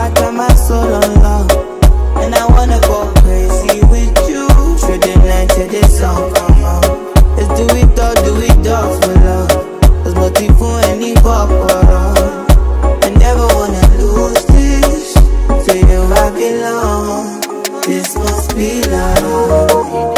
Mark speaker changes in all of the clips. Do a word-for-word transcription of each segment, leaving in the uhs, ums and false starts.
Speaker 1: heart and my soul on love. And I wanna go crazy with you. Through the night till the sun come out. Let's do it all, do it all for love. There's nothing for any corporal. I never wanna lose this. To you I belong. This must be love.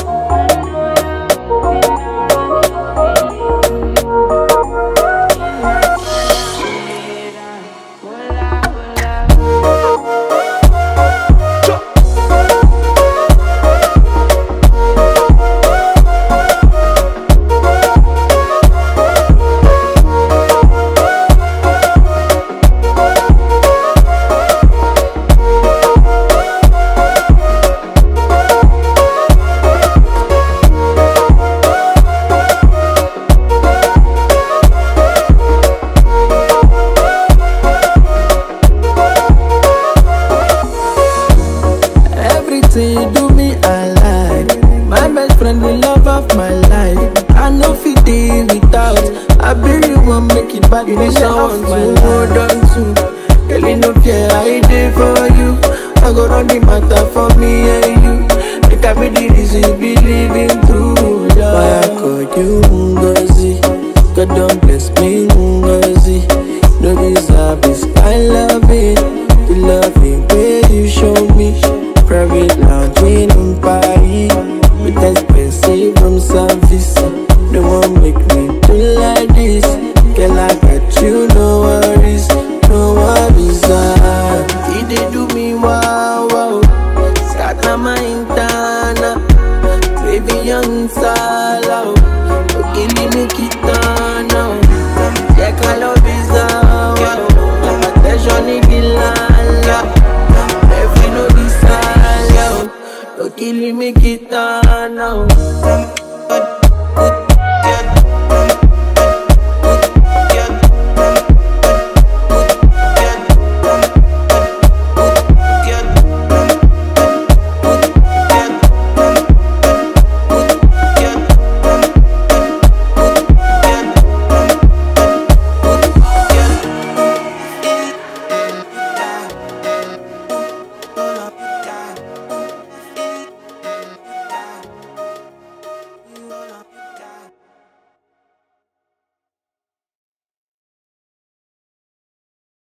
Speaker 2: You need someone to hold on to. Girl, you know care I did for you. I go run the matter for me and you. Make I be the reason you be living through love. Why I call you Ngozi? God don't bless me Ngozi. No deserve this kind loving. The loving way you show me. Private lounge in Paris with expensive room service. No one make me do like this. Girl, I got you, no worries, no worries. Ah, he did do me wow, wow. Scatter my intana, baby young sala. Okay, me kitana. Yeah, I love is wow. My attention is the lala. Every no desire. Okay, me kitana.